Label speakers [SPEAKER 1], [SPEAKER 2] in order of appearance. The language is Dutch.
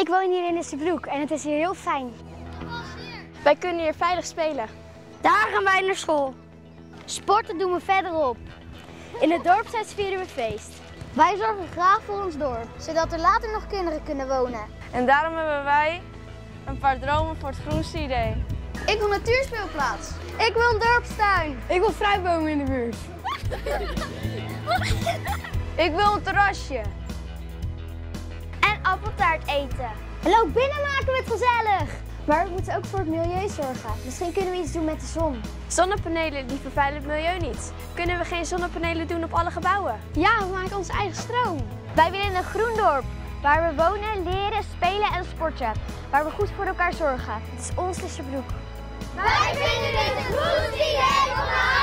[SPEAKER 1] Ik woon hier in Nissenbroek en het is hier heel fijn.
[SPEAKER 2] Wij kunnen hier veilig spelen.
[SPEAKER 1] Daar gaan wij naar school. Sporten doen we verderop. In het dorpshuis vieren we feest. Wij zorgen graag voor ons dorp, zodat er later nog kinderen kunnen wonen.
[SPEAKER 2] En daarom hebben wij een paar dromen voor het groenste idee.
[SPEAKER 1] Ik wil een natuurspeelplaats. Ik wil een dorpstuin. Ik wil fruitbomen in de buurt.
[SPEAKER 2] Ik wil een terrasje.
[SPEAKER 1] En appeltaart eten. En ook binnen maken we het gezellig. Maar we moeten ook voor het milieu zorgen. Misschien kunnen we iets doen met de zon.
[SPEAKER 2] Zonnepanelen die vervuilen het milieu niet. Kunnen we geen zonnepanelen doen op alle gebouwen?
[SPEAKER 1] Ja, we maken onze eigen stroom. Wij willen een groen dorp. Waar we wonen, leren, spelen en sporten. Waar we goed voor elkaar zorgen. Het is ons Nissenbroek. Wij vinden dit het groenste idee van